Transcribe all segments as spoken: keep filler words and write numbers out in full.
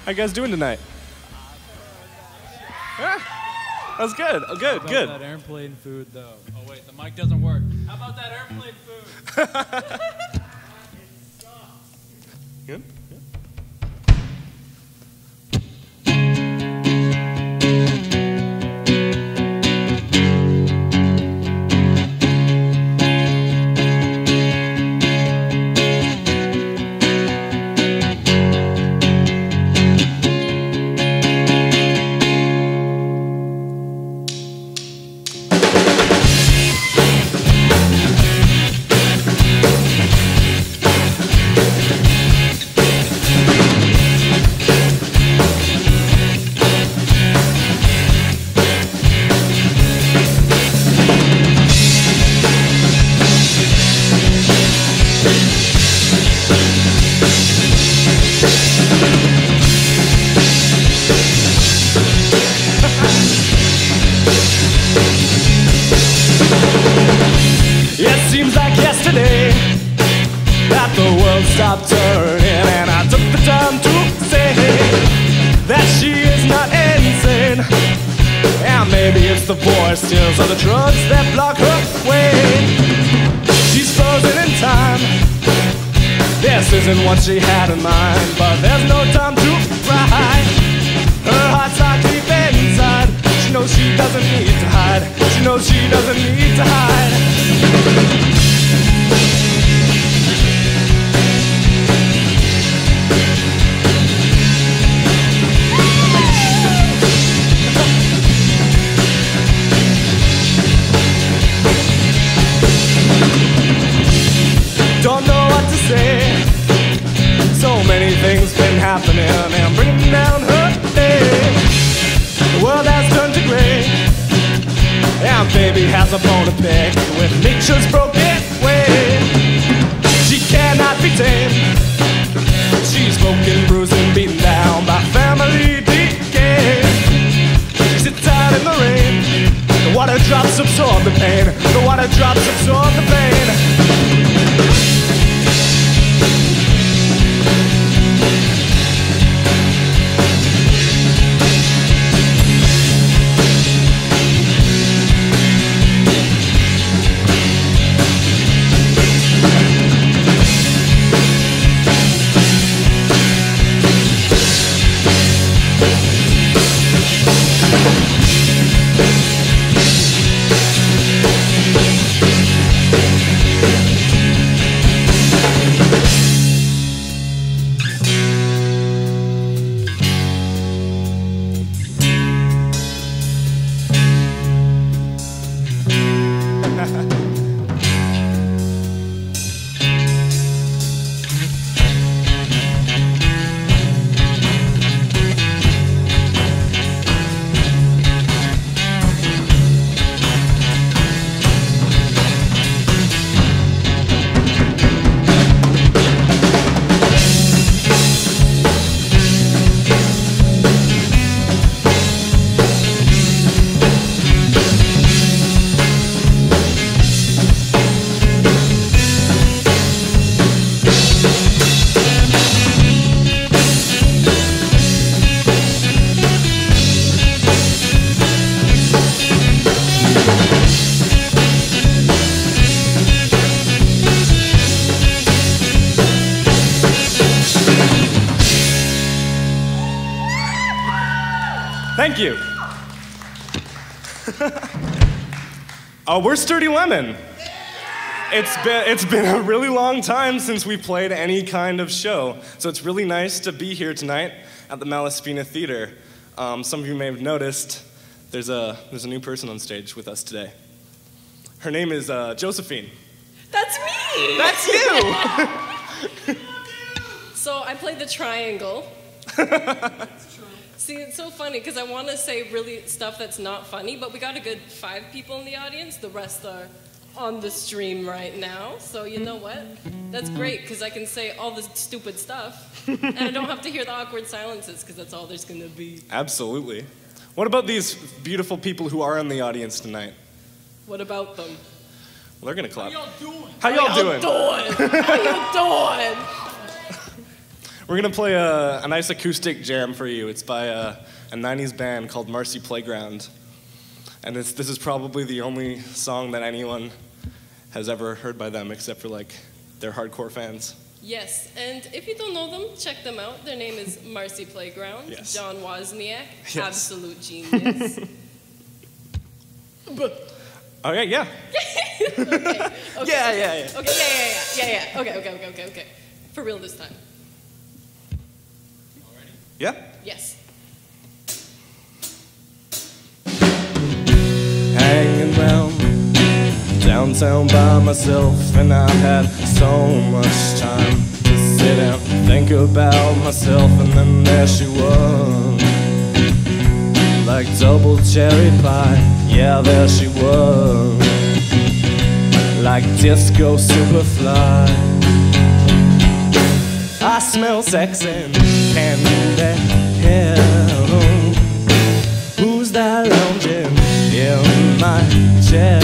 How you guys doing tonight? Yeah, that's good. Oh, good, How about good. that airplane food, though? Oh, wait, the mic doesn't work. How about that airplane food? Good. Stopped turning, and I took the time to say that she is not insane. And maybe it's the voice stills or the drugs that block her way. She's frozen in time. This isn't what she had in mind, but there's no time to cry. Her heart's not deep inside. She knows she doesn't need to hide. She knows she doesn't need to hide. Don't know what to say. So many things been happening and bringing down her day. The world has turned to gray, and baby has a bone to pick with nature's broken way. She cannot be tamed. She's broken, bruised, and beaten down by family decay. She sits out in the rain. The water drops absorb the pain. The water drops absorb the pain. Thank you. uh, we're Sturdy Lemon. It's been, it's been a really long time since we played any kind of show, so it's really nice to be here tonight at the Malaspina Theater. Um, some of you may have noticed there's a, there's a new person on stage with us today. Her name is uh, Josephine. That's me! That's you! So I played the triangle. See, it's so funny because I want to say really stuff that's not funny, but we got a good five people in the audience. The rest are on the stream right now. So you know what? That's great because I can say all the stupid stuff and I don't have to hear the awkward silences because that's all there's going to be. Absolutely. What about these beautiful people who are in the audience tonight? What about them? Well, they're going to clap. How y'all doing? How y'all doing? doing? How you doing? We're gonna play a, a nice acoustic jam for you. It's by a, a nineties band called Marcy Playground. And it's, this is probably the only song that anyone has ever heard by them, except for like their hardcore fans. Yes, and if you don't know them, check them out. Their name is Marcy Playground. Yes. John Wozniak, Yes. absolute genius. Okay, yeah. okay, okay. Yeah, yeah, yeah. Okay, yeah, yeah, yeah, yeah, yeah. Okay, okay, okay, okay, okay. For real this time. Yeah? Yes. Hanging round downtown by myself, and I've had so much time to sit and think about myself, and then there she was, like double cherry pie. Yeah, there she was, like disco superfly. I smell sex and candy here. Who's that lounging in my chair?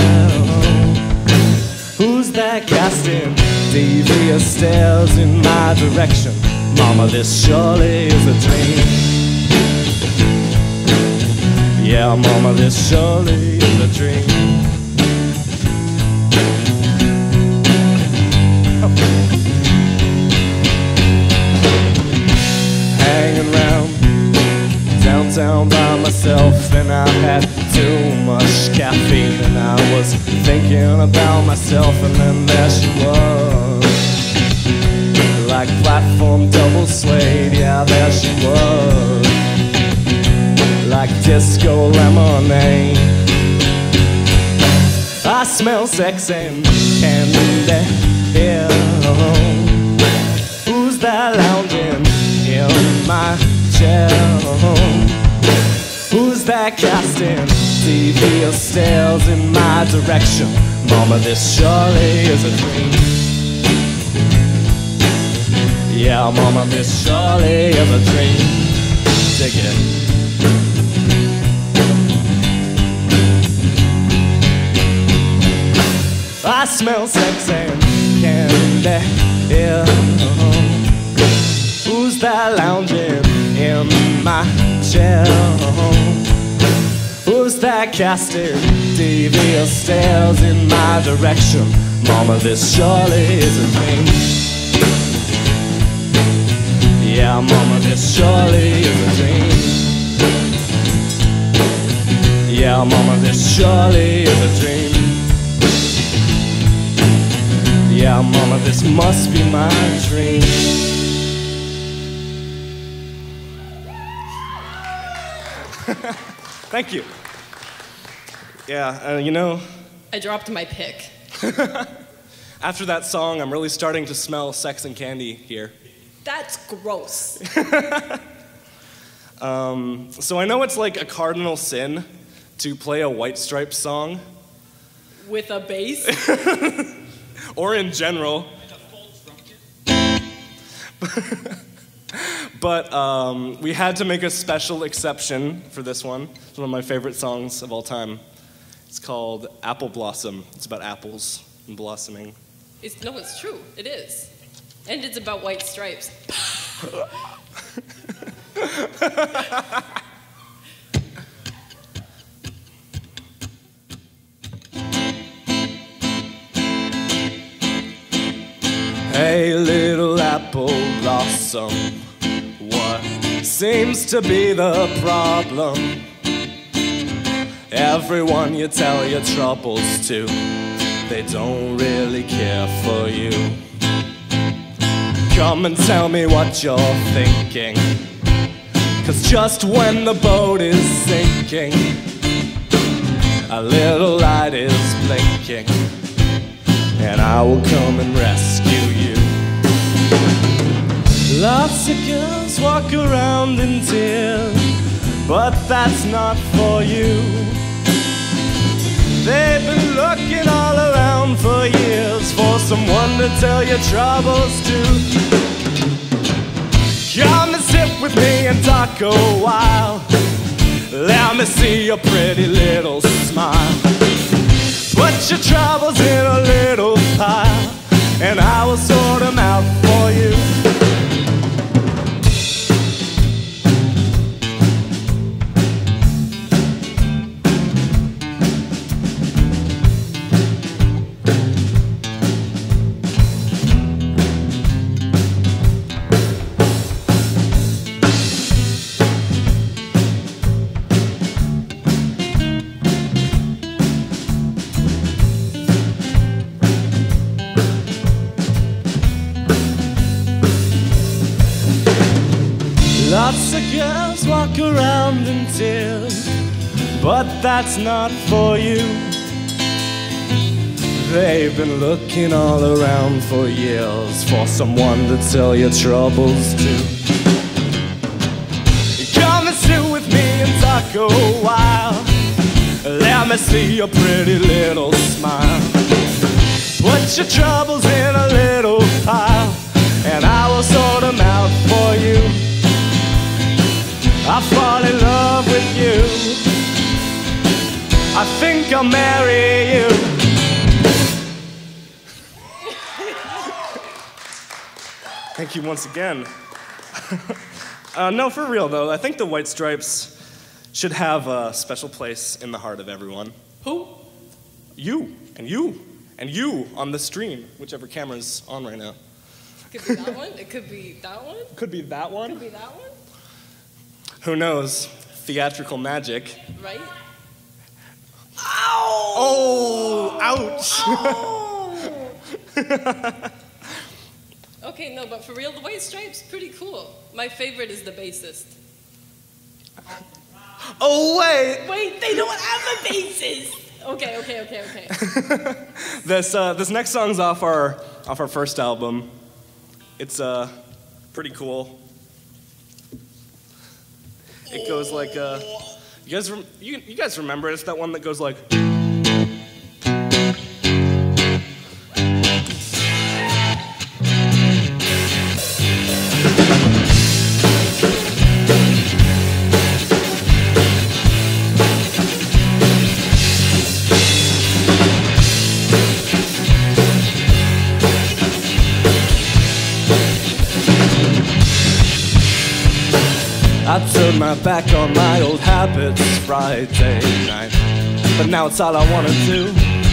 Who's that casting devious stares in my direction? Mama, this surely is a dream. Yeah, mama, this surely is a dream. Hanging round downtown by myself, and I had too much caffeine, and I was thinking about myself, and then there she was, like platform double suede. Yeah, there she was, like disco lemonade. I smell sex and candy here. Who's that lounging in my chair? Who's that casting devious stares in my direction? Mama, this surely is a dream. Yeah, mama, this surely is a dream. Dig it. I smell sex and candy here. Who's that lounging in my chair? Who's that casting devious stares in my direction? Mama, this surely is a dream. Yeah, mama, this surely is a dream. Yeah, mama, this surely is a dream. Yeah, mama, this must be my dream. Thank you. Yeah, uh, you know, I dropped my pick. after that song, I'm really starting to smell sex and candy here. That's gross. um, so I know it's like a cardinal sin to play a White Stripes song. With a bass? Or in general. But um, we had to make a special exception for this one. It's one of my favorite songs of all time. It's called Apple Blossom. It's about apples and blossoming. It's, no, it's true. It is. And it's about white stripes. Hey, little apple blossom, what seems to be the problem? Everyone you tell your troubles to, they don't really care for you. Come and tell me what you're thinking, 'cause just when the boat is sinking, a little light is blinking, and I will come and rescue you. Lots of girls walk around in tears, but that's not for you. They've been looking all around for years for someone to tell your troubles to. Come and sit with me and talk a while. Let me see your pretty little smile. Put your troubles in a little pile, and I will sort them out for you. Lots of girls walk around in tears, but that's not for you. They've been looking all around for years for someone to tell your troubles to. Come and sit with me and talk a while. Let me see your pretty little smile. Put your troubles in a little pile, and I will sort them out for you. I'll fall in love with you. I think I'll marry you. Thank you once again. uh, no, for real though, I think the White Stripes should have a special place in the heart of everyone. Who? You, and you, and you on the stream, whichever camera's on right now. It could be that one, it could be that one. Could be that one. Could be that one. Who knows? Theatrical magic. Right? Ow! Oh, ouch! Oh. Okay, no, but for real, the White Stripes, pretty cool. My favorite is the bassist. Oh, wait! Wait, they don't have a bassist! Okay, okay, okay, okay. this, uh, this next song's off our, off our first album. It's uh, pretty cool. It goes like, uh, you guys, rem you, you guys remember it? It's that one that goes like. I turned my back on my old habits Friday night, but now it's all I wanna do.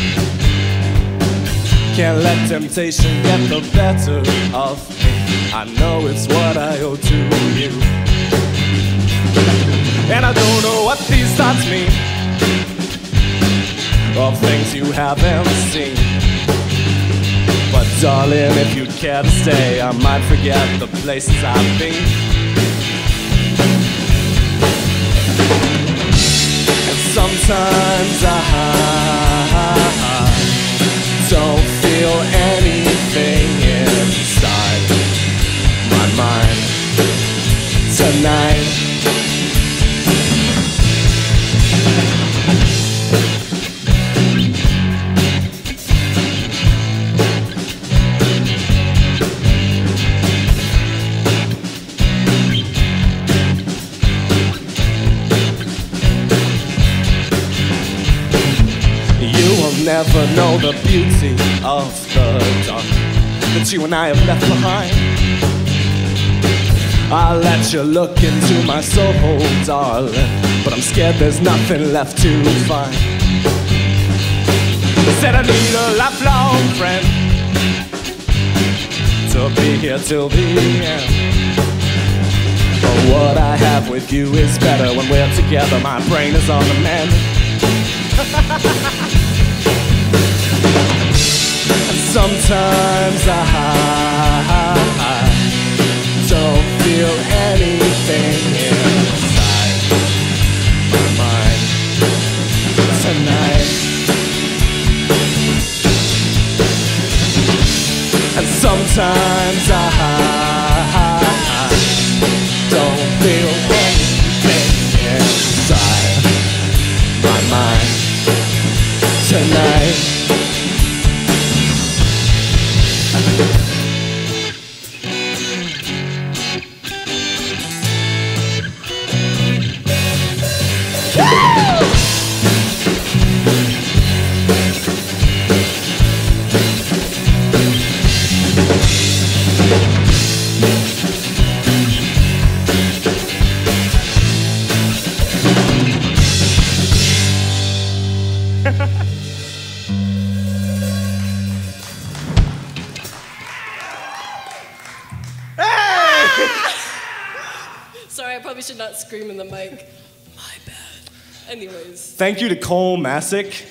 Can't let temptation get the better of me. I know it's what I owe to you. And I don't know what these thoughts mean, of things you haven't seen. But darling, if you'd care to stay, I might forget the places I've been. Sometimes I don't feel anything inside my mind tonight. Never know the beauty of the dark that you and I have left behind. I'll let you look into my soul, darling, but I'm scared there's nothing left to find. Said I need a lifelong friend to be here till the end. But what I have with you is better when we're together. My brain is on the mend. Sometimes I don't feel anything inside my mind tonight. And sometimes I don't feel anything inside my mind tonight. Sorry, I probably should not scream in the mic. My bad. Anyways. Thank you to Cole Masick.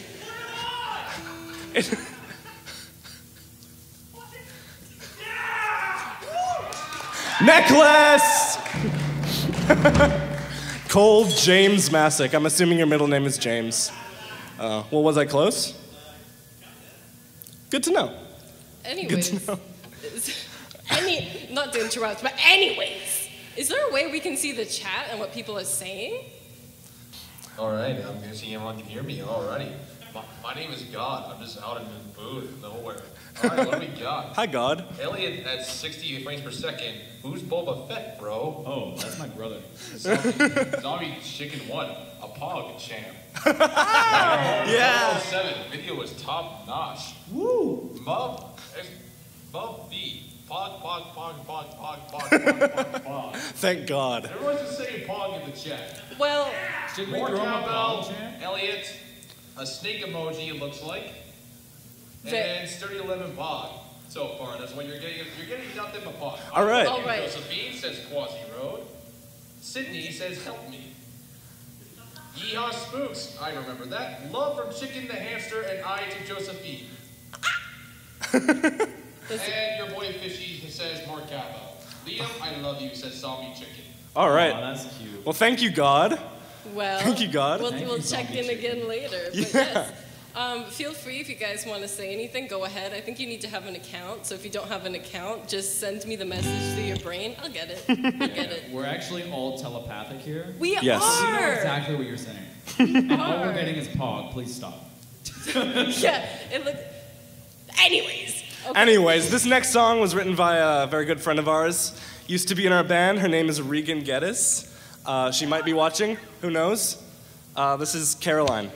Necklace! Cole James Masick. I'm assuming your middle name is James. Uh, well, was I close? Good to know. Anyways. Good to know. Any, not to interrupt, but anyways, is there a way we can see the chat and what people are saying? All right, I'm guessing everyone can hear me. Alrighty. My, my name is God. I'm just out in the booth, nowhere. All right, what do we got? Hi, God. Elliot at sixty frames per second. Who's Boba Fett, bro? Oh, that's my brother. Zombie, zombie Chicken One, a Pog champ. Yeah. oh seven, video was top notch. Woo! Mub, Mub B. Pog, Pog, Pog, Pog, Pog, Pog, Pog, Pog, Pog. Thank God. Everyone's just saying Pog in the chat. Well, Should we More throw him a cowbell, Pog champ? Elliot, a snake emoji it looks like, Ve- and Sturdy Eleven Pog. So far, that's what you're getting. You're getting nothing but Pog. All right. All right. Josephine says Quasi Road. Sydney says help me. Yeehaw Spooks, I remember that. Love from Chicken the Hamster and I to Josephine. And your boy Fishy says more cowbell. Liam, I love you, says Zombie Chicken. All right. Oh, that's cute. Well, thank you, God. well. Thank you, God. We'll, Thank we'll you, check zombie in chicken. again later. But Yeah. yes. Um, feel free if you guys want to say anything, go ahead. I think you need to have an account. So if you don't have an account, just send me the message through your brain. I'll get it. I'll get it. We're actually all telepathic here. We Yes. We know are. exactly what you're saying. And all we're are. getting is Pog. Please stop. Yeah. It look. Anyways. Okay. Anyways, this next song was written by a very good friend of ours. Used to be in our band. Her name is Regan Geddes. Uh, she might be watching. Who knows? Uh, this is Caroline.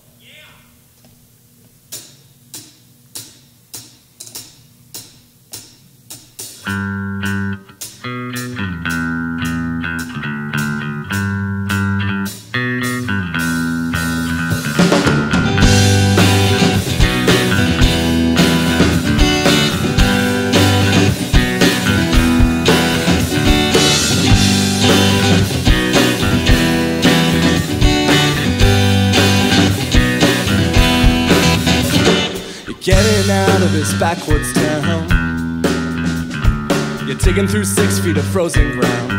Getting out of this backwoods town. You're digging through six feet of frozen ground.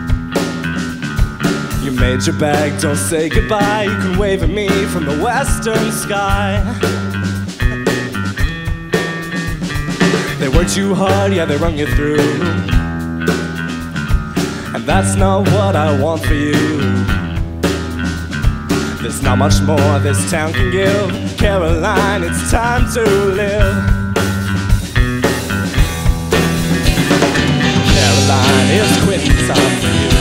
You made your bag, don't say goodbye. You can wave at me from the western sky. They worked too hard, yeah, they run you through. And that's not what I want for you. There's not much more this town can give. Caroline, it's time to live. Caroline, it's quitting time for you.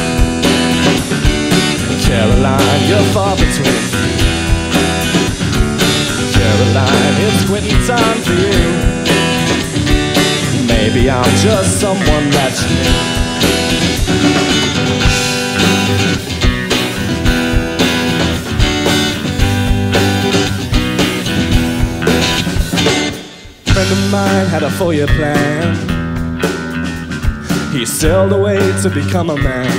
Caroline, you're far between. Caroline, it's quitting time for you. Maybe I'm just someone that you knew. A friend of mine had a four-year plan. He sailed away to become a man,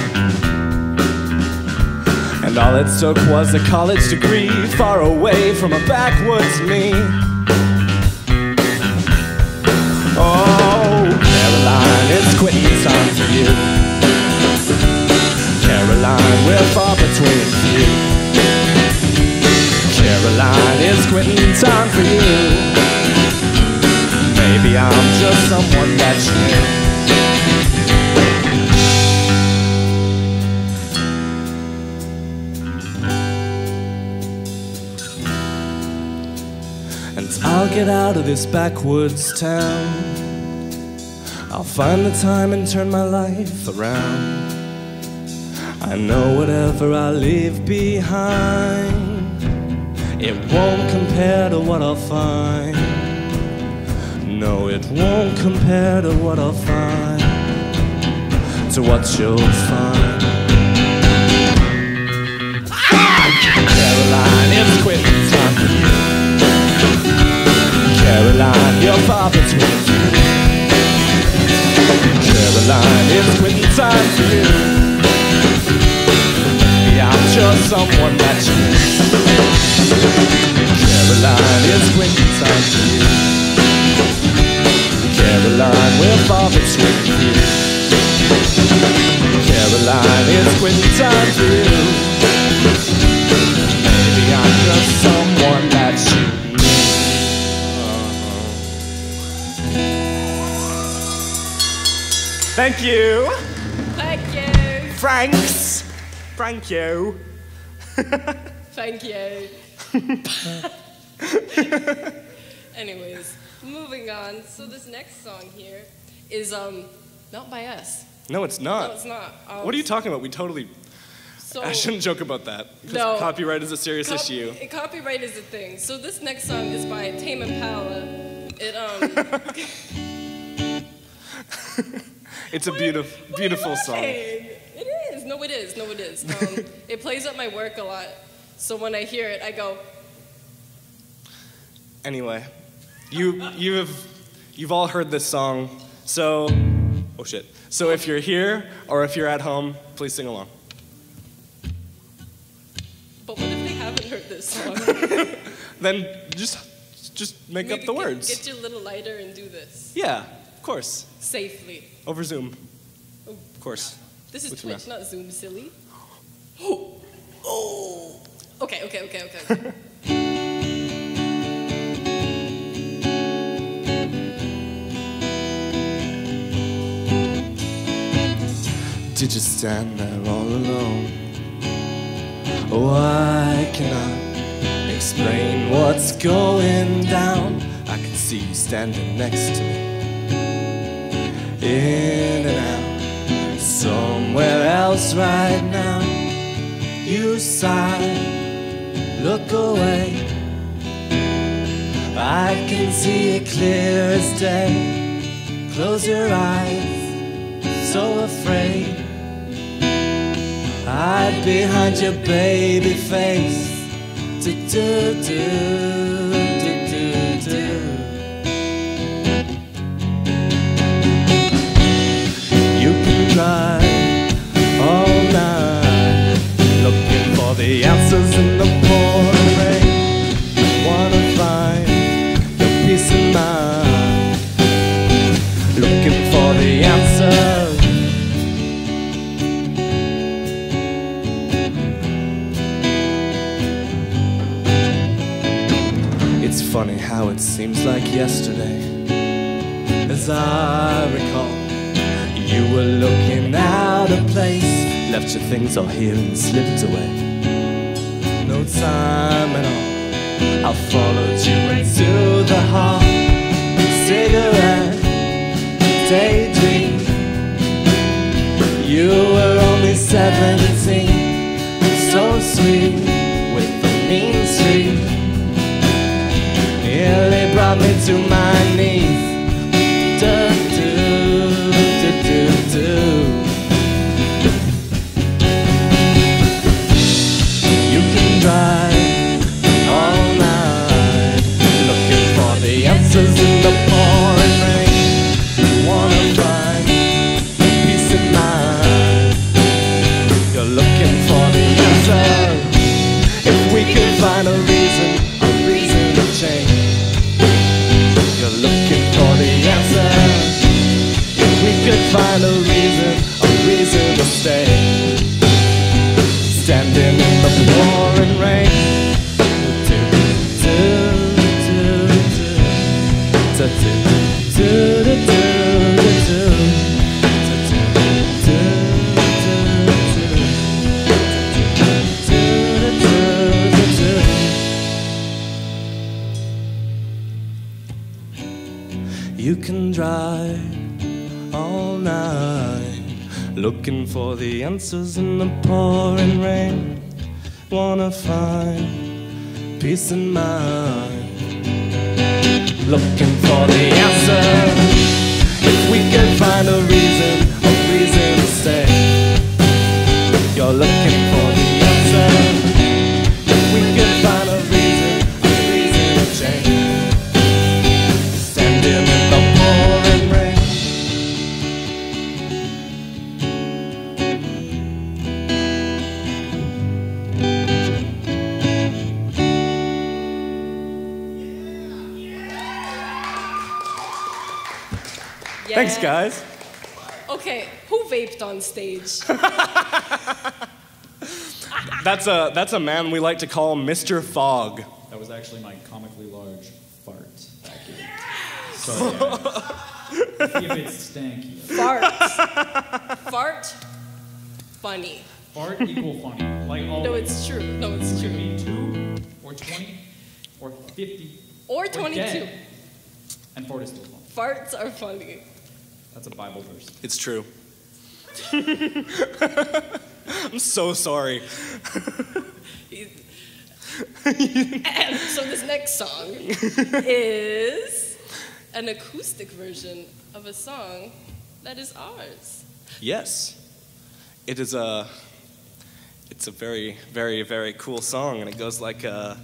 and all it took was a college degree, far away from a backwoods me. Oh, Caroline, it's quitting time for you. Caroline, we're far between you. Caroline, it's quitting time for you. Maybe I'm just someone that you knew. And I'll get out of this backwoods town. I'll find the time and turn my life around. I know whatever I leave behind, it won't compare to what I'll find. No, it won't compare to what I'll find, to what you'll find. Caroline, it's quitting time for you. Caroline, you're far between you. Caroline, it's quitting time for you. Maybe I'm just someone that you need. Caroline, it's quitting time for you. Caroline, we're far between you. Caroline, It's quitting time for you. Maybe I'm just someone that you need. Thank you. Thank you. Franks. Thank you. Thank you. Anyways, moving on. So this next song here is um not by us. No, it's not. No, it's not. Um, What are you talking about? We totally... So, I shouldn't joke about that. Because No. copyright is a serious cop- issue. Copyright is a thing. So this next song is by Tame Impala. It um. It's a What- beautiful, what are you beautiful song. laughing? It is. No, it is. No, it is. Um, it plays at my work a lot. So when I hear it, I go. Anyway, you you have you've all heard this song. So, oh shit. So if you're here or if you're at home, please sing along. But what if they haven't heard this song? Then just just make Maybe up the get, words. Get your little lighter and do this Yeah, of course. safely. Over Zoom, Oh, of course. this is With your Twitch, not Zoom, silly. Oh. Oh. Okay. Okay. Okay. Okay. okay. Did you stand there all alone? Why cannot explain what's going down? I can see you standing next to me, in and out, somewhere else right now. You sigh, look away. I can see it clear as day. Close your eyes, so afraid. Hide behind your baby face. Do do do do do do. You can drive all night, looking for the answers in the pouring rain. Wanna find your peace of mind, looking for the answers. It's funny how it seems like yesterday. As I recall, you were looking out of place, left your things all here and slipped away. No time at all, I followed you into the hall. Cigarette, daydream. You were only seventeen, so sweet with the mean streak. Nearly brought me to my knees. Do, do, do, do, do. You can drive all night, looking for the answers in the pouring rain. Wanna find peace of mind. You're looking for the answer. If we could find a reason, a reason to change. You're looking for the answer. If we could find a reason, a reason to stay. Standing in the pouring rain. Do, do, do, do. Do, do, do, do, do, do. Do, do, do, do, do. You can drive all night, looking for the answers in the pouring rain. Wanna find peace of mind, looking for the answer. If we could find a reason, a reason to stay. You're looking for the answer. If we could find a reason, a reason to change. Standing in the pouring rain. Yeah. Thanks, guys. Okay. Okay, who vaped on stage? That's a, that's a man we like to call Mister Fogg. That was actually my comically large fart vacuum. So yeah. See if it's stanky. Fart. Fart. Funny. Fart equal funny. Like always. No, it's true. No, it's You true. mean two, or twenty, or fifty, Or twenty-two. dead, and fart is still funny. Farts are funny. That's a Bible verse. It's true. I'm so sorry. And so this next song is an acoustic version of a song that is ours. Yes. It is a, it's a very, very, very cool song, and it goes like uh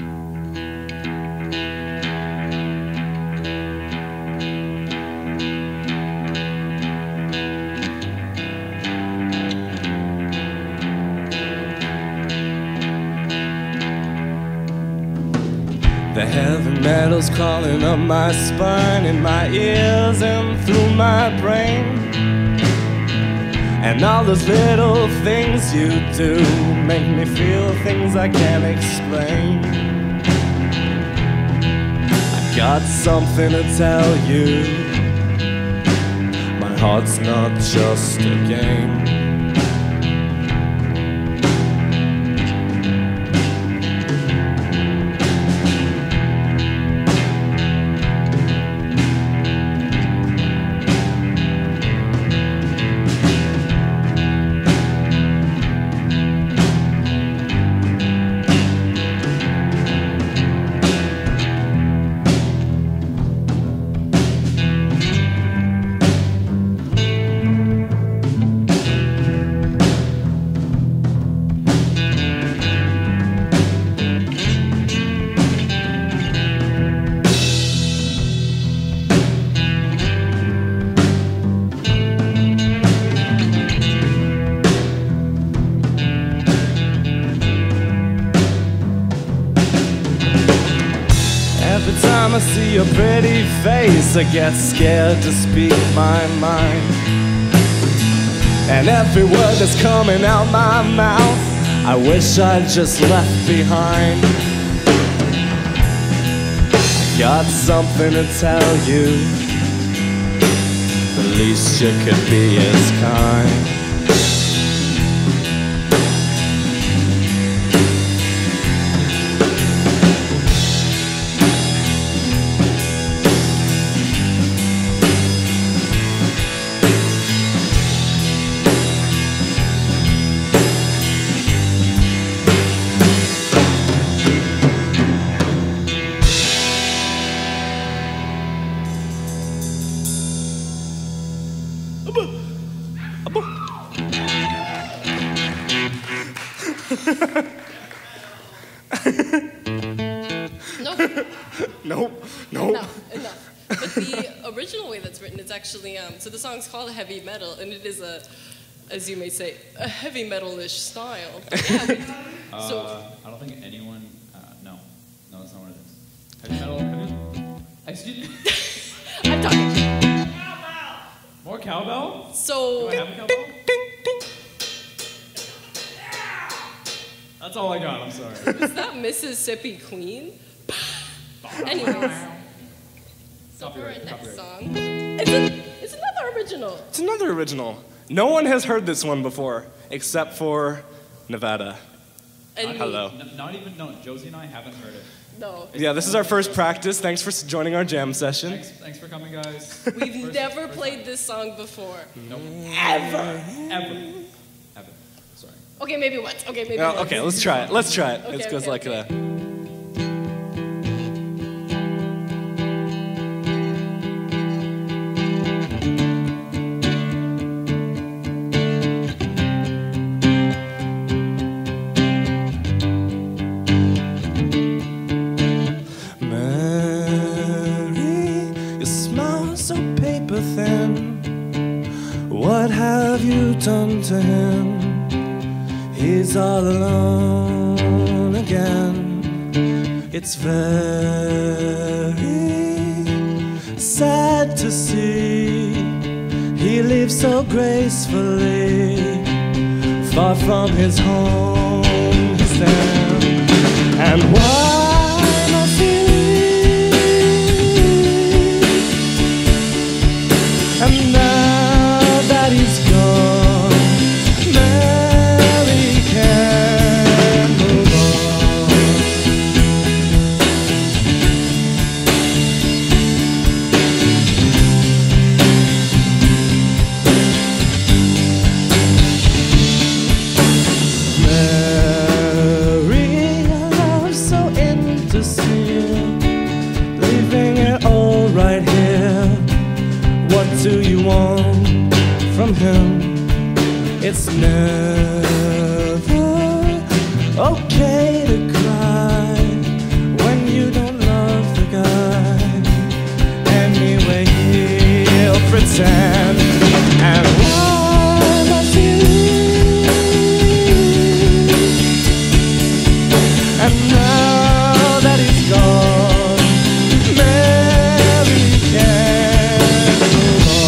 The heavy metal's crawling up my spine, in my ears and through my brain. And all those little things you do make me feel things I can't explain. I got something to tell you. My heart's not just a game. I see your pretty face, I get scared to speak my mind. And every word that's coming out my mouth, I wish I'd just left behind. I got something to tell you. The least you could be is kind. Nope. Nope. Nope. Enough, enough. But the original way that's written is actually, um, so the song's called Heavy Metal, and it is a, as you may say, a heavy metal-ish style. But yeah, we, Uh, so, I don't think anyone. Uh, no, no, that's not what it is. Heavy metal. Heavy, excuse me. I'm talking. More cowbell? So, Do I have a cowbell? That's all I got. I'm sorry. was that Mississippi Queen? Anyways, so for our Copyright, next copyright. song, it's, a, it's another original. It's another original. No one has heard this one before, except for Nevada. And me. Hello. N- not even. No, Josie and I haven't heard it. No. Yeah, this is our first practice. Thanks for s- joining our jam session. Thanks, thanks for coming, guys. We've First- never first played time. this song before. Nope. Ever. Ever. Ever. Sorry. Okay, maybe once. Okay, maybe Oh, once. okay, let's try it. Let's try it. Okay, it goes okay, like okay. that. Done to him, he's all alone again. It's very sad to see. He he leaves so gracefully, far from his home he stands. And why must he leave? And now that he's gone, Mary can't move on. Do you want from him? It's never okay to cry when you don't love the guy. Anyway, he'll pretend. And why must he leave? And now that he's gone, Mary can't move on.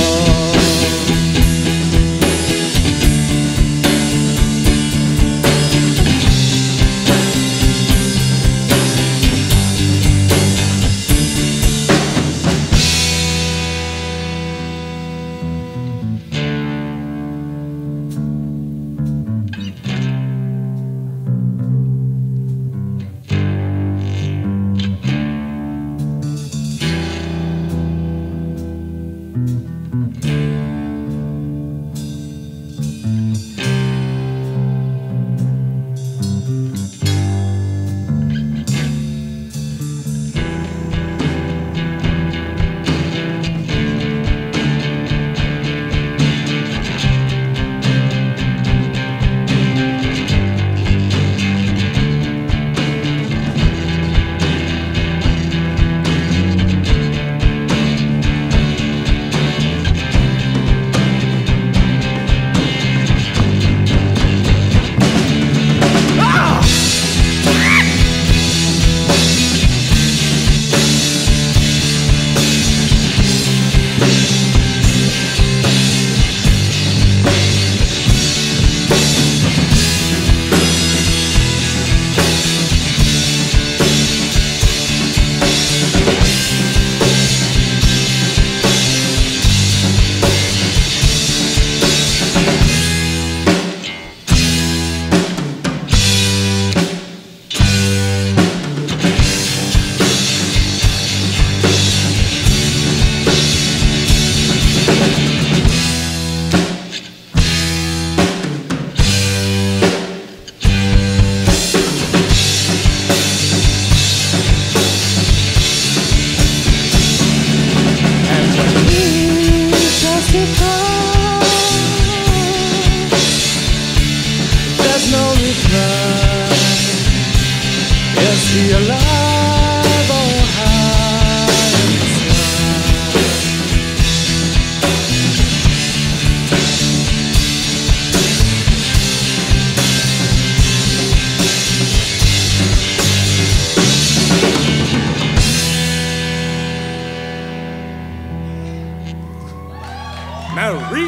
Mary.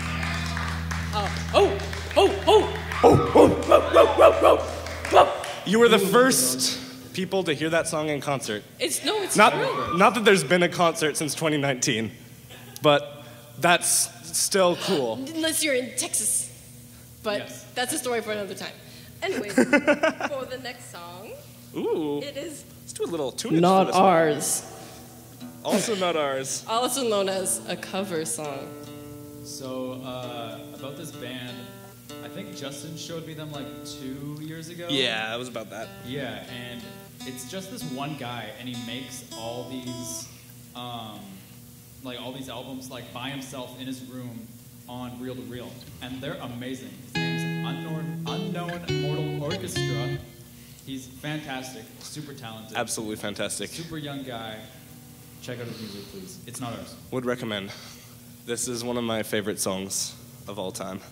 Oh, oh, oh, oh. Oh, oh, oh, oh, oh, oh. You were the first people to hear that song in concert. It's, no, it's Not, true. not that there's been a concert since twenty nineteen, but that's still cool. Unless you're in Texas. But Yes. that's a story for another time. Anyways, for the next song, Ooh. it is Let's do a little tunage not for this one. ours. Also not ours. Also known as a cover song. So, uh, about this band, I think Justin showed me them like two years ago. Yeah, it was about that. Yeah, and it's just this one guy, and he makes all these, um, like all these albums like by himself in his room on reel to reel, and they're amazing. His name's Unknown Unknown Mortal Orchestra. He's fantastic, super talented, Absolutely fantastic. super young guy. Check out his music, please. It's not ours. Would recommend. This is one of my favorite songs of all time.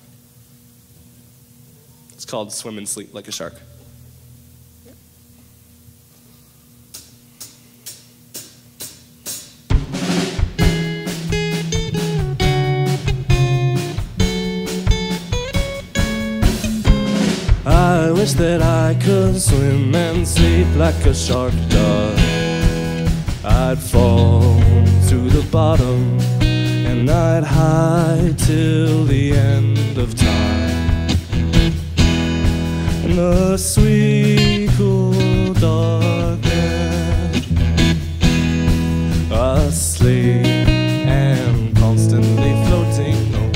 It's called Swim and Sleep Like a Shark. wish that I could swim and sleep like a shark does. I'd fall to the bottom and I'd hide till the end of time. In the sweet cool darkness, asleep and constantly floating away.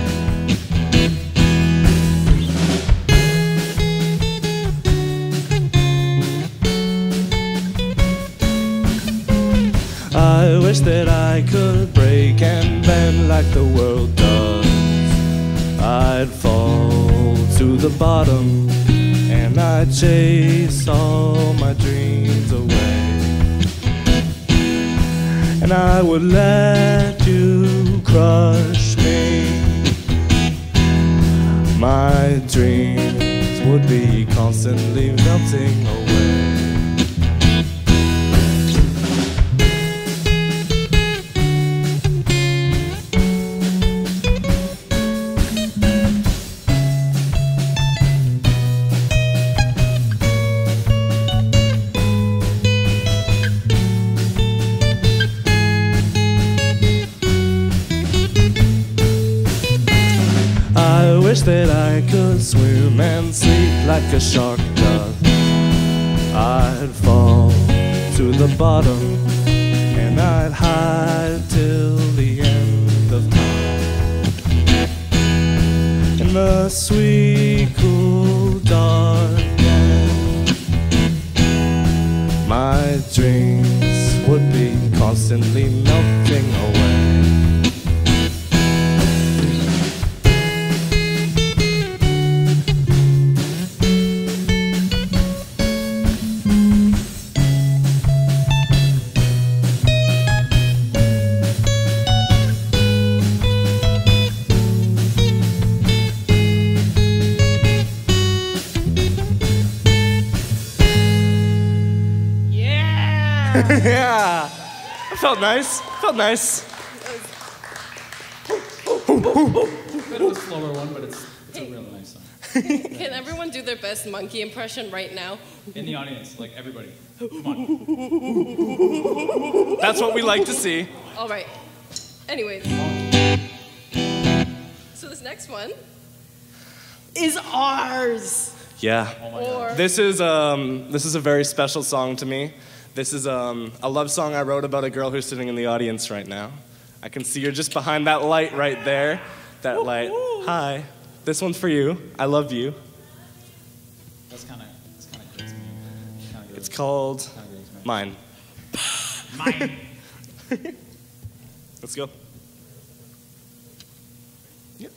I wish that I could break and bend like the world does. I'd fall to the bottom and I'd chase all my dreams away. And I would let you crush me. My dreams would be constantly melting away. I wish that I could swim and sleep like a shark does. I'd fall to the bottom and I'd hide till the end of time. In the sweet cool darkness, my dreams would be constantly melting away. Yeah, it felt nice. Felt nice. Bit of a slower one, but it's, it's a real nice song. Can everyone do their best monkey impression right now? In the audience, like everybody. Come on. That's what we like to see. All right. Anyways. So this next one is ours. Yeah. Oh my Or God. This is um this is a very special song to me. This is um a love song I wrote about a girl who's sitting in the audience right now. I can see her just behind that light right there. That light. Hi. This one's for you. I love you. That's kind of that's kind of grits me. Kinda grits It's me. called Kinda grits me. Mine. Mine. Let's go. Yep.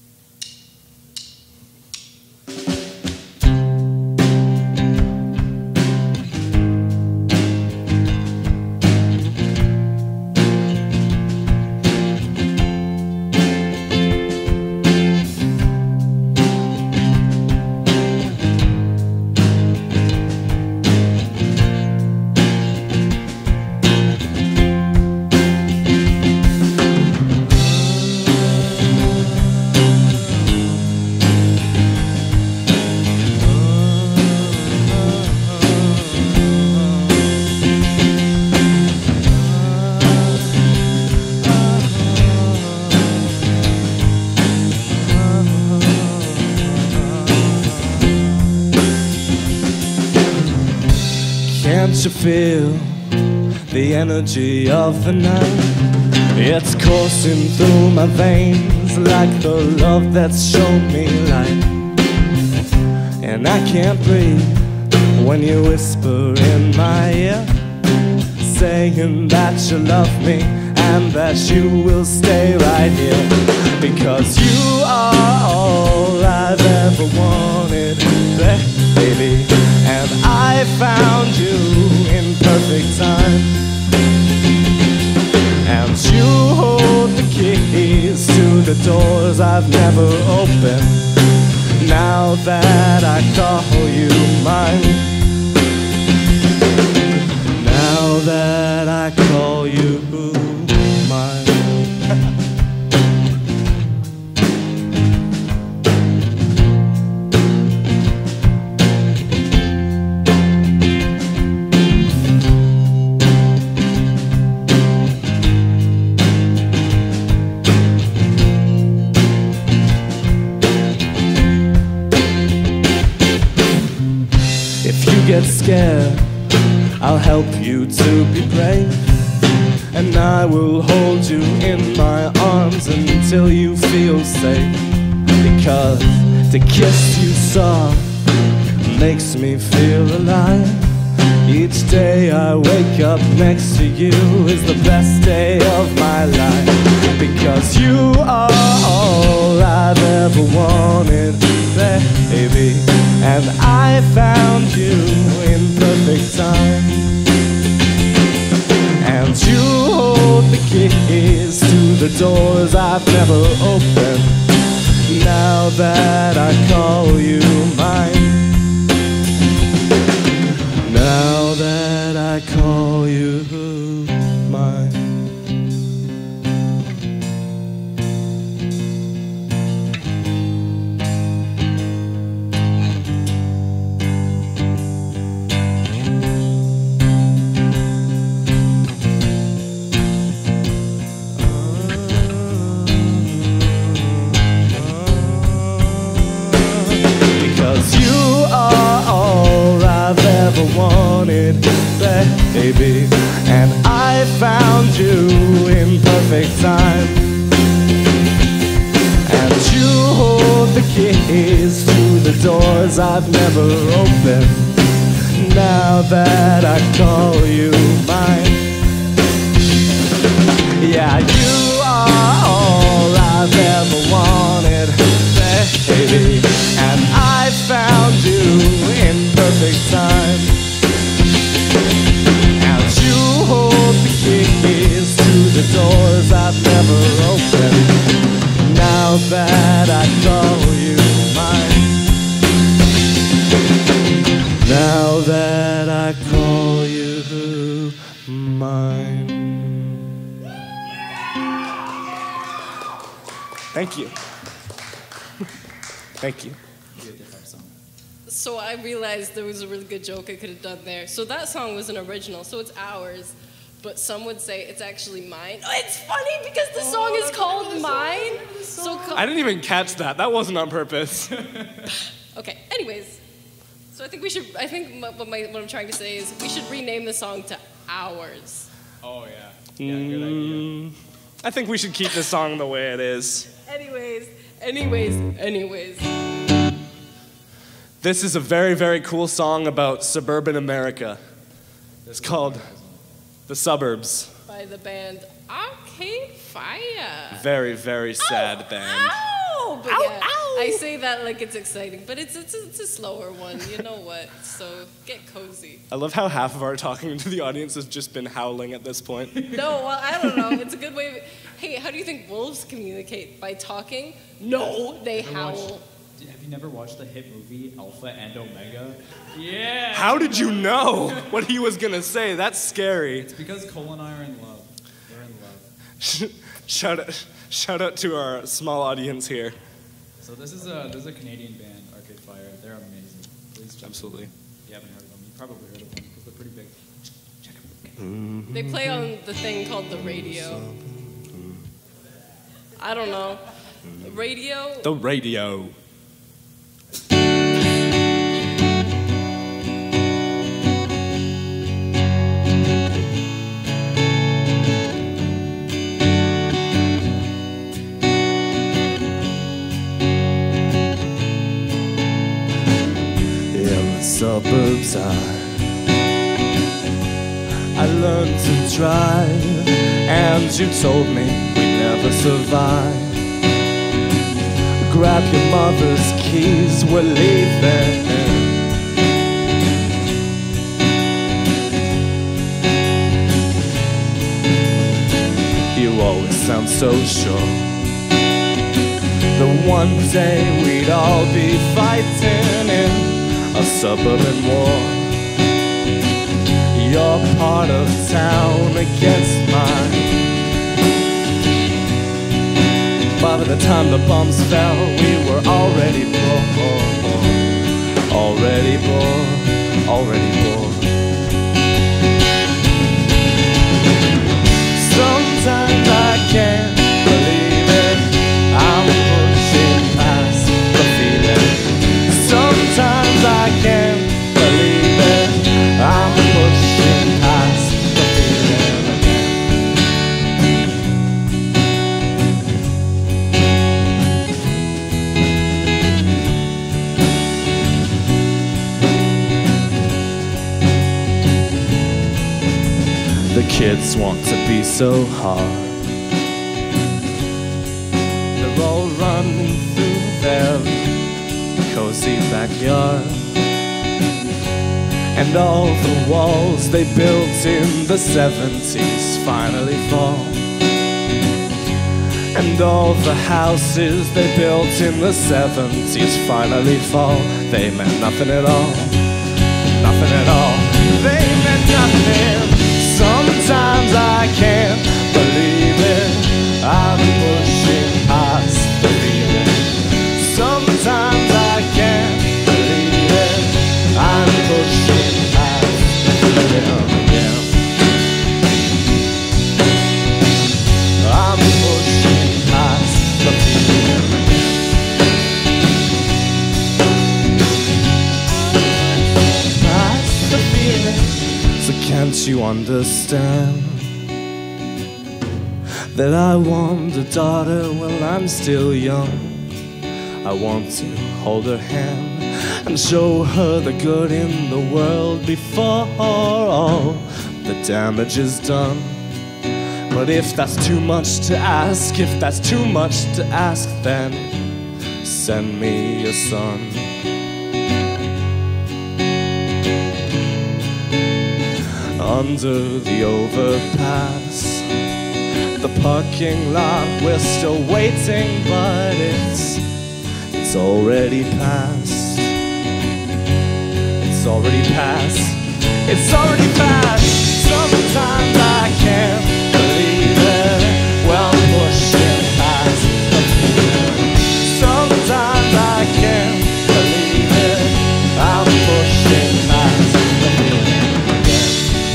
Can't you feel the energy of the night? It's coursing through my veins like the love that's shown me light. And I can't breathe when you whisper in my ear, saying that you love me and that you will stay right here. Because you are all I've ever wanted, baby. And I found you in perfect time. And you hold the keys to the doors I've never opened. Now that I call you mine, now that I call you mine. get scared, I'll help you to be brave. And I will hold you in my arms until you feel safe. Because to kiss you soft makes me feel alive. Each day I wake up next to you is the best day of my life. Because you are all I've ever wanted, baby. And I found you in perfect time. And you hold the keys to the doors I've never opened. Now that I call you mine. Now that I call you mine. Because you are all I've ever wanted, baby. And I found you in perfect time. And you hold the keys to the doors I've never opened. Now that I call you mine. Yeah, you are all I've ever wanted, baby. And I found you in perfect time. And you hold the keys to the doors I've never opened. Now that I call you mine. Now that I call you mine. Thank you. Thank you. So I realized there was a really good joke I could have done there. So that song was an original, so it's ours. But some would say it's actually mine. Oh, it's funny because the song is called Mine. So co- I didn't even catch that. That wasn't on purpose. Okay, anyways. So I think we should, I think what, my, what I'm trying to say is we should rename the song to Ours. Oh, yeah. Yeah, good idea. Mm, I think we should keep the song the way it is. Anyways, anyways, anyways. This is a very, very cool song about suburban America. It's called The Suburbs. By the band Arcade Fire. Very, very sad Ow, band. Ow! But Ow, yeah, ow! I say that like it's exciting, but it's, it's, it's a slower one, you know what? So get cozy. I love how half of our talking to the audience has just been howling at this point. No, well, I don't know. It's a good way of... Hey, how do you think wolves communicate? By talking? No, they Ever howl. watched- Have you never watched the hit movie Alpha and Omega? Yeah! How did you know what he was gonna say? That's scary. It's because Cole and I are in love. We're in love. Shout out, shout out to our small audience here. So this is a this is a Canadian band, Arcade Fire. They're amazing. Please check Absolutely. them out. If you haven't heard of them, you probably heard of them because they're pretty big. Check them. Okay. They play on the thing called the radio. I don't know. Radio? The radio. Suburbs, I, I learned to drive, and you told me we'd never survive. Grab your mother's keys, we're leaving. You always sound so sure that one day we'd all be fighting in a suburban war. Your part of town against mine. By the time the bombs fell, we were already born. Already born, already born. Sometimes I can't believe it, I'm pushing past the feeling. Sometimes I can't believe it, kids want to be so hard. They're all running through their cozy backyard, and all the walls they built in the seventies finally fall, and all the houses they built in the seventies finally fall. They meant nothing at all, nothing at all. They meant nothing. Sometimes I can't believe it. I'm pushing past the feeling. Sometimes I can't believe it. I'm pushing past the feeling again. I'm pushing past the feeling again. Past the feeling. So can't you understand that I want a daughter while I'm still young? I want to hold her hand and show her the good in the world before all the damage is done. But if that's too much to ask, if that's too much to ask, then send me a son. Under the overpass, the parking lot, we're still waiting, but it's it's already past. It's already past. It's already past. Sometimes I can't believe it. Well, I'm pushing past the feeling. Sometimes I can't believe it. I'm pushing past the feeling again.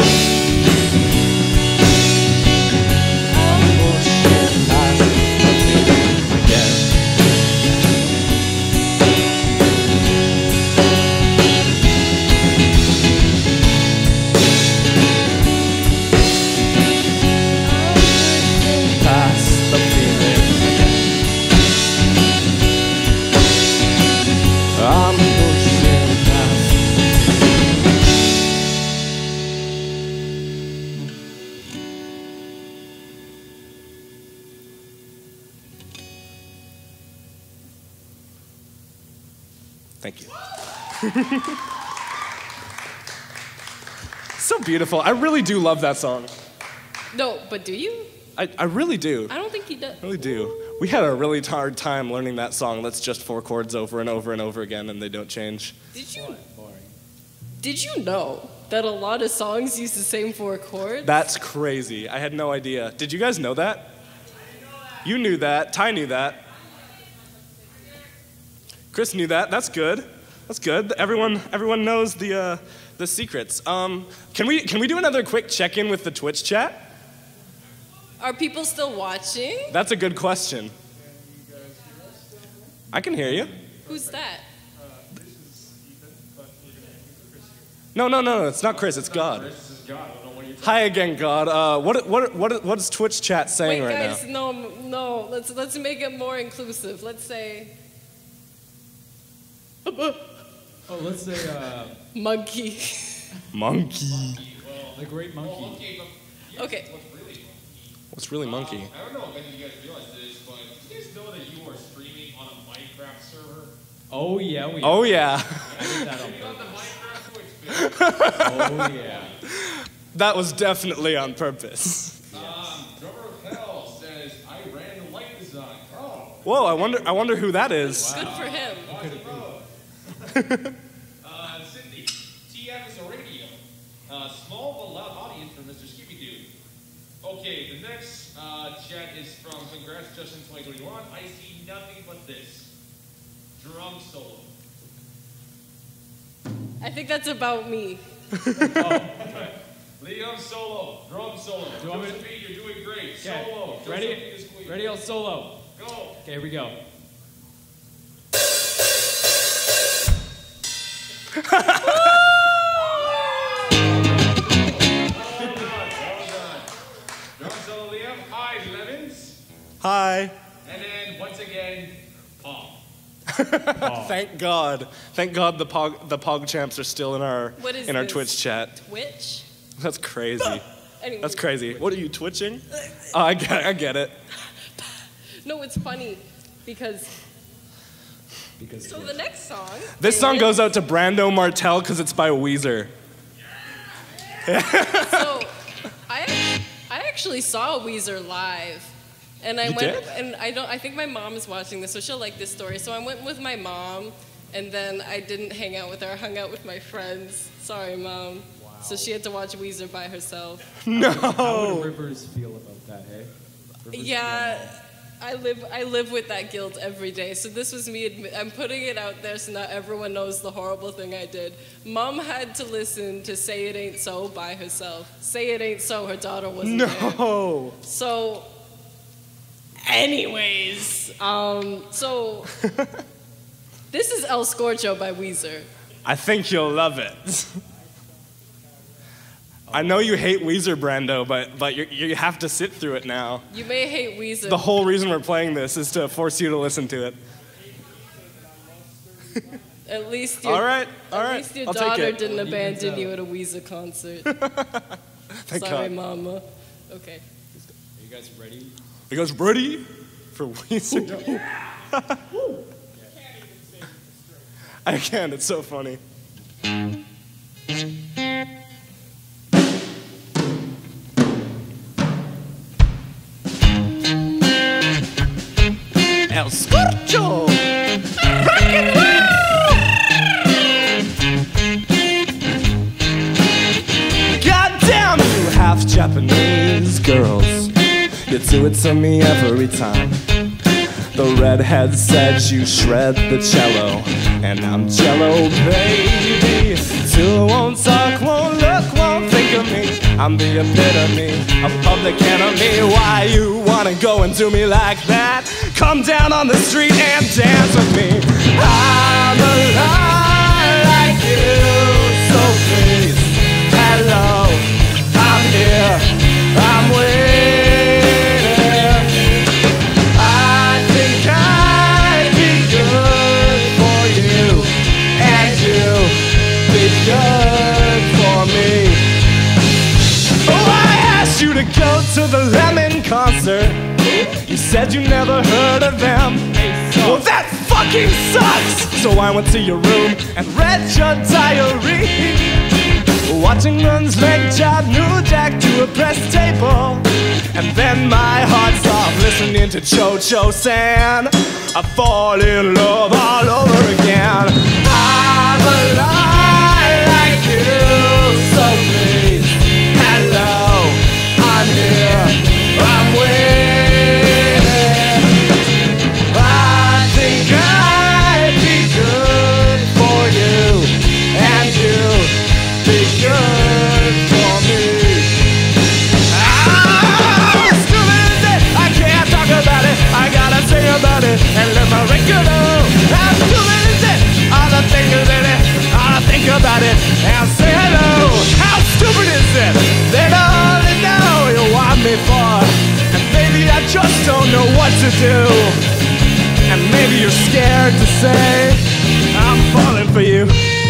I'm pushing past the feeling again. Past the feeling again. I'm pushing past. Thank you. So beautiful. I really do love that song. No, but do you? I, I really do. I don't think he does. I really do. We had a really hard time learning that song that's just four chords over and over and over again and they don't change. Did you? Did you know that a lot of songs use the same four chords? That's crazy. I had no idea. Did you guys know that? You knew that. Ty knew that. Chris knew that. That's good. That's good. Everyone, everyone knows the uh, the secrets. Um, can we can we do another quick check-in with the Twitch chat? Are people still watching? That's a good question. I can hear you. Who's that? No, no, no, no. It's not Chris. It's God. Hi again, God. Uh, what what what what is Twitch chat saying Wait, right guys, now? no, no. Let's let's make it more inclusive. Let's say Oh, let's say uh, monkey. Monkey. the great monkey. Okay. What's really monkey? I don't know if any of you guys realize this, but did you guys know that you are streaming on a Minecraft server? Oh yeah, we. Oh yeah. I did that on You got the purpose. Minecraft Twitch bit. Oh yeah. That was definitely on purpose. Um, Drummer of Hell says, I ran the light design. Oh. Whoa, I wonder I wonder who that is. Good for him. uh, Cindy, T F is a radio. Uh, small but loud audience for Mister Skippy Dude. Okay, the next uh, chat is from Congrats Justin twenty twenty-one. I see nothing but this. Drum solo. I think that's about me. oh, Liam solo. Drum solo. Do you want me to- Josephine, you're doing great. Okay. Solo. Ready? Josephine is queen. Ready? I'll solo. Go. Okay, here we go. Drum solo, Liam. Hi, Levins. Hi. And then, once again, Paul. Thank God. Thank God the Pog the Pog champs are still in our What is in our this? Twitch chat. Twitch? That's crazy. anyway. That's crazy. What are you, twitching? Oh, I get, I get it. No, it's funny because. Because So the next song. This song is- goes out to Brando Martel because it's by Weezer. So I I actually saw Weezer live. And I You went did? and I don't I think my mom is watching this, so she'll like this story. So I went with my mom and then I didn't hang out with her, I hung out with my friends. Sorry, Mom. Wow. So she had to watch Weezer by herself. How No. would Rivers feel about that, hey? Rivers Yeah, feel- I live I live with that guilt every day. So this was me admi- I'm putting it out there so not everyone knows the horrible thing I did. Mom had to listen to Say It Ain't So by herself. Say It Ain't So, her daughter wasn't there. No. So anyways, um so this is El Scorcho by Weezer. I think you'll love it. I know you hate Weezer, Brando, but but you you have to sit through it now. You may hate Weezer. The whole reason we're playing this is to force you to listen to it. At least your, All right, all at right, least your I'll take daughter it. didn't Even abandon so. you at a Weezer concert. Thank Sorry, God. Mama. Okay. Are you guys ready? He goes, ready for Weezer? I can, it's so funny. El Scorcho! Rock and roll! Goddamn you half Japanese girls. You do it to me every time. The redhead said you shred the cello, and I'm jello, baby. Two won't talk, won't look, won't think of me. I'm the epitome of public enemy. Why you wanna go and do me like that? Come down on the street and dance with me. I'm alive like you, so please, hello, I'm here, I'm waiting. I think I'd be good for you, and you be good for me. Oh, I asked you to go to the Lemon concert. You said you never heard of them. Well, that fucking sucks. So I went to your room and read your diary, watching nuns make John New Jack to a press table. And then my heart stopped listening to Cho-Cho San. I fall in love all over again. I'm alive like you, so please, hello, I'm here, I'm waiting. I think I'd be good for you, and you be good for me. Ah, stupid is it? I can't talk about it. I gotta sing about it and let my record know. How stupid is it? All the things in it, all I think about it and say hello. How stupid is it? They don't know you want me for, and maybe I just don't know what to do. And maybe you're scared to say I'm falling for you.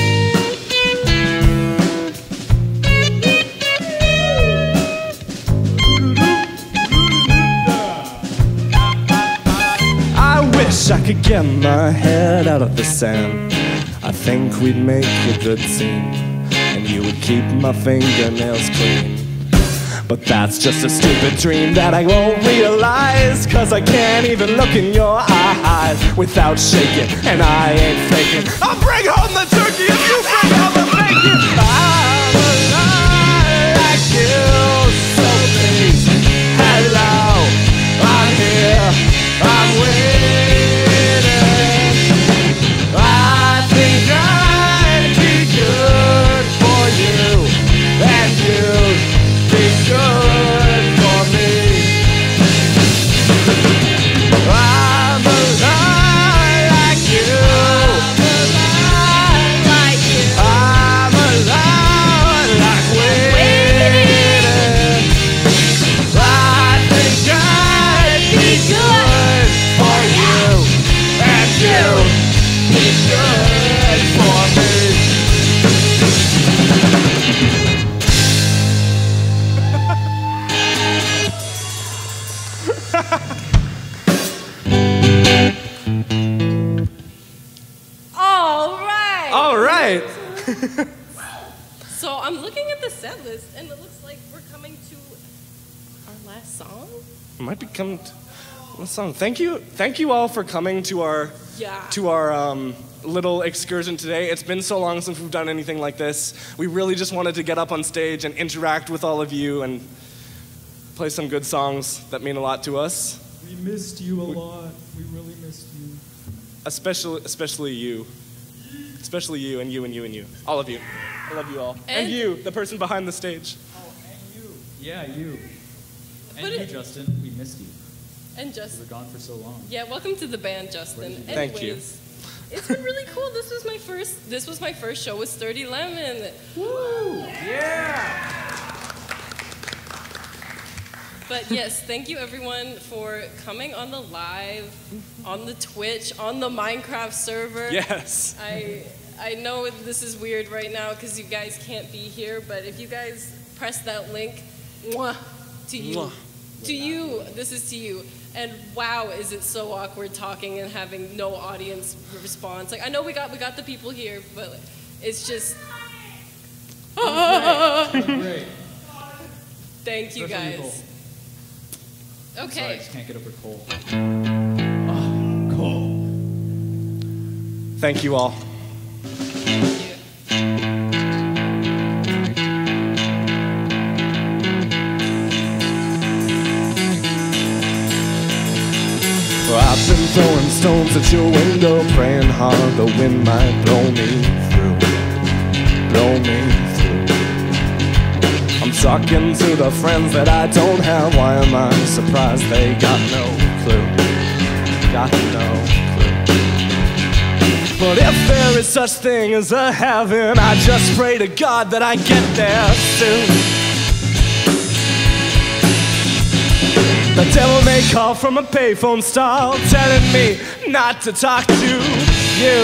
I wish I could get my head out of the sand. I think we'd make a good team, and you would keep my fingernails clean. But that's just a stupid dream that I won't realize, 'cause I can't even look in your eyes without shaking, and I ain't faking. I'll bring home the turkey if you bring home the bacon. I'm alive like you, so please, hello, I'm here, I'm waiting. I think I'd be good for you, and you'd be good for me. I'm alive like you. I'm alive like you. I'm alive like waiting. I think I'd be good for you, and you'd be good for me. All right. So I'm looking at the set list, and it looks like we're coming to our last song. Might be coming to last song. Thank you, thank you all for coming to our Yeah. to our um, little excursion today. It's been so long since we've done anything like this. We really just wanted to get up on stage and interact with all of you and play some good songs that mean a lot to us. We missed you a lot. We really missed you. Especially, especially you. Especially you and you and you and you. All of you. I love you all. And, And- you, the person behind the stage. Oh, and you. Yeah, you. And But you, it- Justin. We missed you. And We just were gone for so long. yeah, welcome to the band, Justin. Thank you. Anyways, it's been really cool. This was my first. This was my first show with Sturdy Lemon. Woo! Yeah! But yes, thank you everyone for coming on the live, on the Twitch, on the Minecraft server. Yes. I I know this is weird right now because you guys can't be here, but if you guys press that link, mwah, to you, Mwah. to you, this is to you. And wow, is it so awkward talking and having no audience response? Like I know we got we got the people here, but it's just. Great. Thank you Especially guys. Nicole. Sorry, I Okay. just can't get over cold. Thank you all. Thank you. Well, I've been throwing stones at your window, praying hard the wind might blow me through, blow me through. I'm talking to the friends that I don't have. Why am I surprised they got no clue? Got no clue. But if there is such thing as a heaven, I just pray to God that I get there soon. The devil may call from a payphone stall, telling me not to talk to you.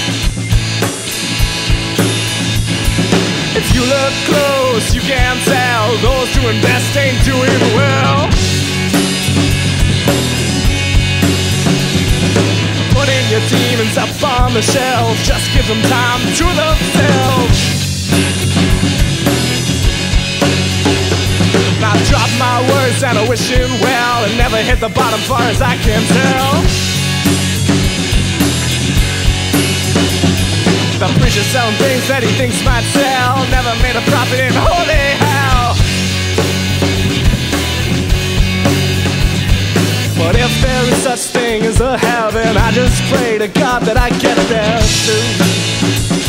If you look close, you can tell those doing best ain't doing well. Putting your demons up on the shelf, just give them time to themselves. I drop my words and I wish him well, and never hit the bottom far as I can tell. The preacher selling things that he thinks might sell, never made a profit in holy hell. But if there is such thing as a heaven, I just pray to God that I get there soon.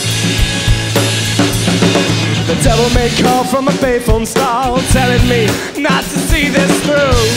The devil may call from a payphone stall, telling me not to see this through.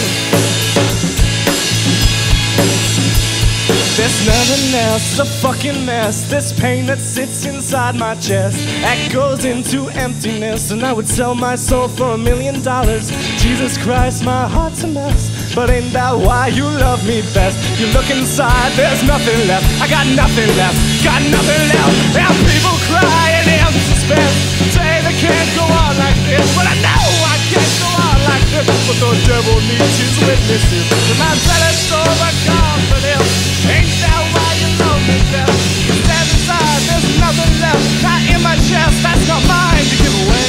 This nothingness, a fucking mess. This pain that sits inside my chest, that goes into emptiness. And I would sell my soul for a million dollars. Jesus Christ, my heart's a mess. But ain't that why you love me best? You look inside, there's nothing left. I got nothing left, got nothing left. And people crying in suspense, say they can't go on like this. But I know I can't go on like this. But the devil needs his witnesses. And my zealous overconfidence. Ain't that why you love me best? You stand inside, there's nothing left. Not in my chest, that's not mine to give away.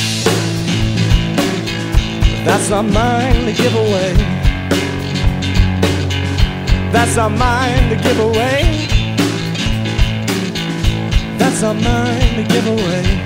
That's not mine to give away. That's not mine to give away. That's not mine to give away.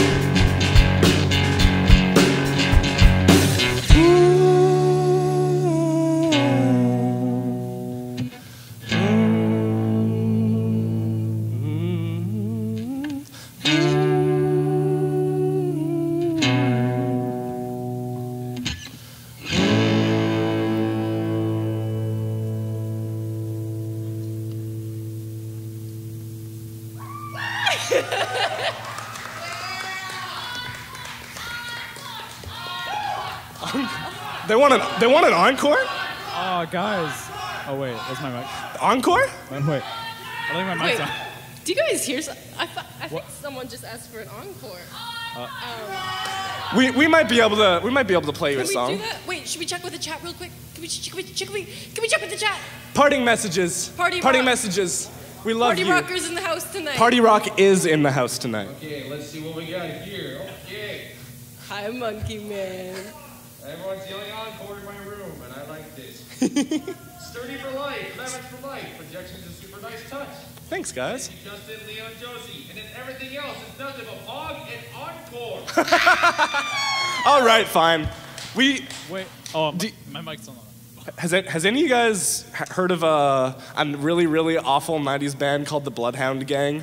They want an they want an encore? Oh, guys. Oh, wait. That's my mic. Encore? Oh, wait. I think my mic's Wait, on. do you guys hear? Some, I, th- I think someone just asked for an encore. um, We we might be able to we might be able to play you a can we song. do that? Wait, should we check with the chat real quick? Can we, ch- can we, ch- can we, can we check with the chat? Parting messages. Party Parting rock. messages. We love Party you. Rockers in the house tonight. Party Rock is in the house tonight. Okay, let's see what we got here. Okay. Hi, Monkey Man. Everyone's yelling encore in my room, and I like this. Sturdy for life, leverage for life. Projection's a super nice touch. Thanks, guys. Thank you, Justin, Leo, and Josie. And then everything else is nothing but fog and encore. All right, fine. We Wait. Oh, Do- my mic's on. has it, has any of you guys h- heard of a a really really awful nineties band called the Bloodhound Gang?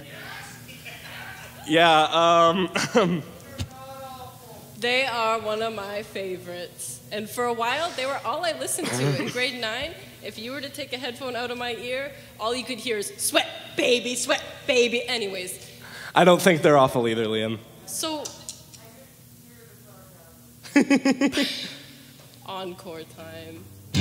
Yeah. Um. They are one of my favorites. And for a while, they were all I listened to in grade nine. If you were to take a headphone out of my ear, all you could hear is sweat, baby, sweat, baby. Anyways, I don't think they're awful either, Liam. so encore time.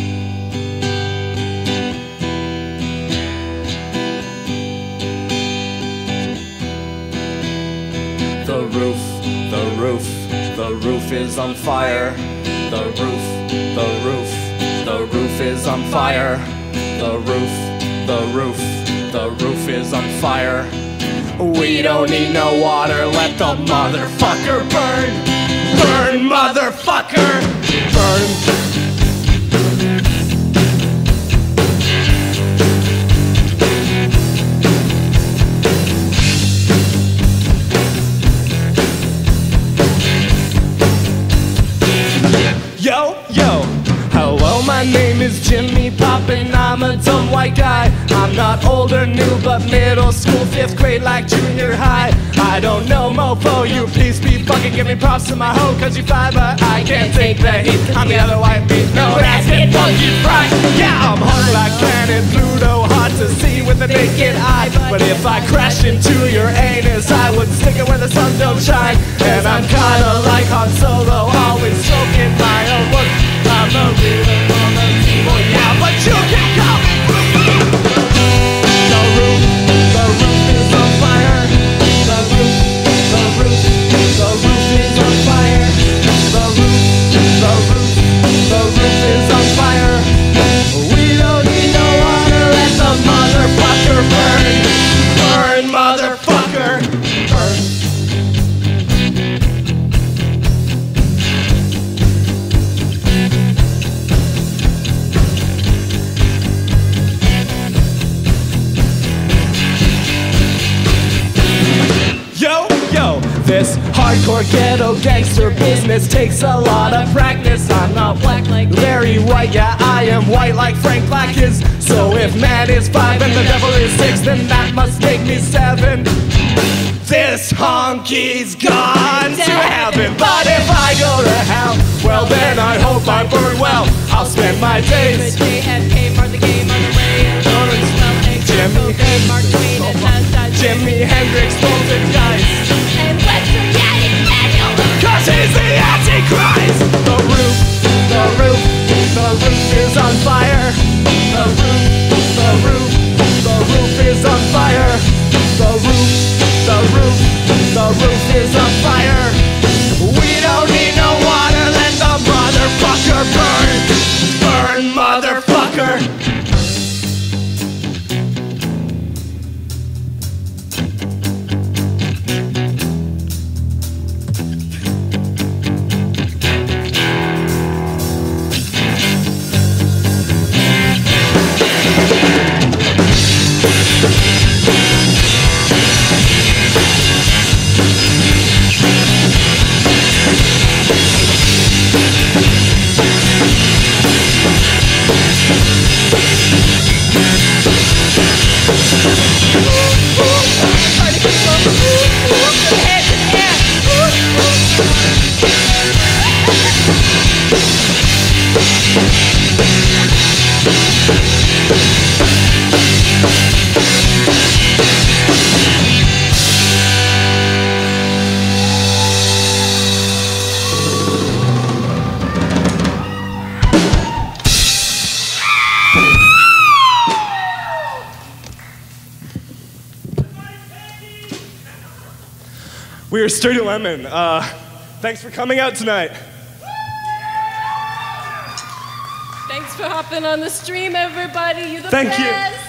The roof, the roof, the roof is on fire. The roof, the roof, the roof is on fire. The roof, the roof, the roof is on fire. We don't need no water, let the motherfucker burn. Burn, motherfucker, burn. Yo, yo, hello, my name is Jimmy Poppin', I'm a dumb white guy. I'm not old or new, but middle school, fifth grade like junior high. I don't know, mofo, you please be fucking give me props to my hoe, cause you fine, but I can't take the heat. I'm the other white meat, no ass, get funky fried. Yeah, I'm hot like planet Pluto, hard to see with the naked eye. But if I crash into your anus, I would stick it where the sun don't shine. And I'm kinda like Han Solo, always stroking my own look. I'm a real on the team, oh yeah, but you can come. The roof, the roof is on fire. The roof, the roof, the roof is on fire. The roof, the roof, the roof is on fire. We don't need no water, let the motherfucker burn. Burn, motherfucker, burn. Yo, yo, this hardcore ghetto gangster business takes a lot of practice. I'm not black like Larry White, yeah, I am white like Frank Black is. So if man is five and the devil is six, then that must make me seven. This honky's gone to heaven, but if I go to hell, well then I hope I burn well. I'll spend my days J F K, Martha Gay, Martha Ray, and Lawrence Snell, Hank, Jimmy Cocaine, Mark Twain, and Nasdaq, Jimi Hendrix poltergeist, and Western Yannick Daniel. cause he's the Antichrist. The roof, the roof, the roof is on fire. The roof, the roof, the roof is on fire. The roof, the roof, the roof is on fire. We don't need no water, let the motherfucker burn. Burn, motherfucker. We are Sturdy Lemon. Uh, thanks for coming out tonight. Thanks for hopping on the stream, everybody. You're the Thank you. best.